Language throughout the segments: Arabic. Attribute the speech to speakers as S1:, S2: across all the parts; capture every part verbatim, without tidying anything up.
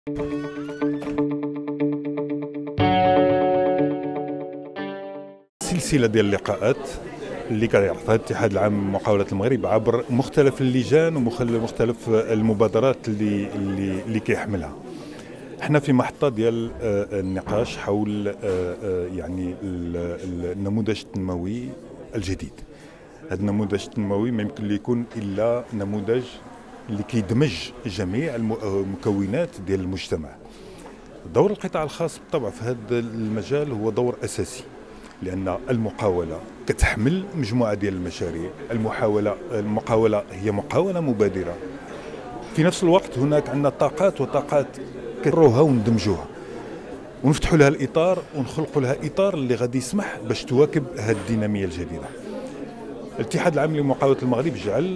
S1: سلسلة ديال اللقاءات اللي كيعطيها الاتحاد العام لمقاولات المغرب عبر مختلف اللجان ومختلف المبادرات اللي اللي اللي كيحملها. احنا في محطة ديال النقاش حول يعني النموذج التنموي الجديد. هذا النموذج التنموي ما يمكن لي يكون الا نموذج اللي كيدمج جميع المكونات ديال المجتمع. دور القطاع الخاص بالطبع في هذا المجال هو دور اساسي، لأن المقاولة كتحمل مجموعة ديال المشاريع. المحاولة المقاولة هي مقاولة مبادرة، في نفس الوقت هناك عندنا طاقات وطاقات كنروها وندمجوها ونفتحوا لها الإطار ونخلقوا لها إطار اللي غادي يسمح باش تواكب هذه الدينامية الجديدة. الاتحاد العام لمقاولة المغرب جعل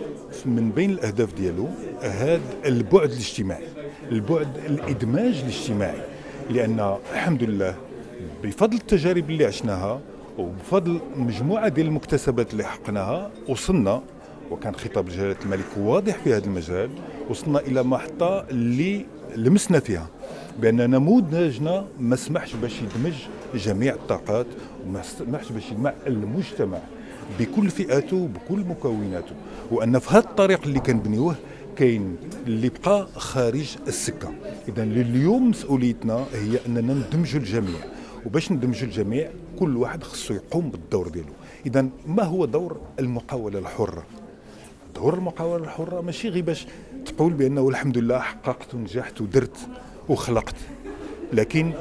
S1: من بين الأهداف ديالو هذا البعد الاجتماعي، البعد الإدماج الاجتماعي، لأن الحمد لله بفضل التجارب اللي عشناها وبفضل مجموعة ديال المكتسبات اللي حققناها وصلنا، وكان خطاب جلالة الملك واضح في هذا المجال، وصلنا إلى محطة اللي لمسنا فيها بأن نموذجنا ما سمحش باش يدمج جميع الطاقات وما سمحش باش يجمع المجتمع بكل فئاته بكل مكوناته، وأن في هذا الطريق اللي كنبنيوه كاين اللي بقى خارج السكة. إذا اليوم مسؤوليتنا هي أننا ندمجوا الجميع، وباش ندمجوا الجميع كل واحد خصو يقوم بالدور ديالو. إذا ما هو دور المقاولة الحرة؟ دور المقاولة الحرة ماشي غير باش تقول بأنه الحمد لله حققت ونجحت ودرت وخلقت، لكن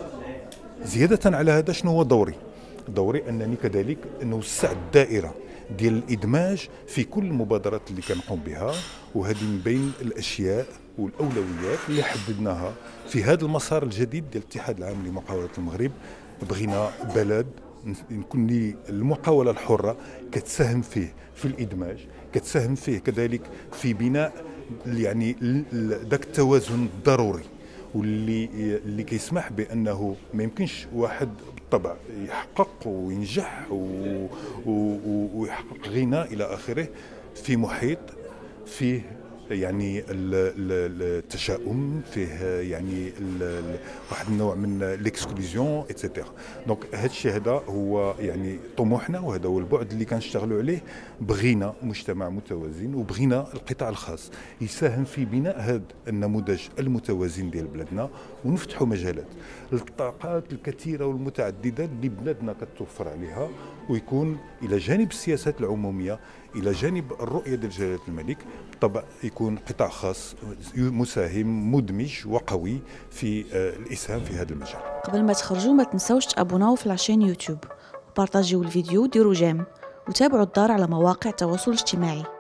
S1: زيادة على هذا شنو هو دوري؟ دوري أنني كذلك نوسع الدائرة ديال الإدماج في كل المبادرات اللي كنقوم بها، وهذه من بين الأشياء والأولويات اللي حددناها في هذا المسار الجديد ديال الاتحاد العام لمقاولة المغرب. بغينا بلد يكون لي المقاولة الحرة كتساهم فيه في الإدماج، كتساهم فيه كذلك في بناء يعني ذاك التوازن الضروري واللي اللي كيسمح بانه ما يمكنش واحد بالطبع يحقق وينجح ويحقق غنى الى اخره في محيط فيه يعني التشاؤم، فيه يعني واحد النوع من الاكسكلوزيون ايتترا. دونك هذا الشيء هذا هو يعني طموحنا، وهذا هو البعد اللي كنشتغلوا عليه. بغينا مجتمع متوازن وبغينا القطاع الخاص يساهم في بناء هذا النموذج المتوازن ديال بلادنا، ونفتحوا مجالات للطاقات الكثيره والمتعدده اللي بلادنا كتوفر عليها، ويكون الى جانب السياسات العموميه الى جانب الرؤيه ديال جلاله الملك بالطبع يكون قطاع خاص مساهم مدمج وقوي في الاسهام في هذا المجال.
S2: قبل ما تخرجوا ما تنسوش تابوناو في العشان يوتيوب وبارطاجيو الفيديو وديروا جيم وتابعوا الدار على مواقع التواصل الاجتماعي.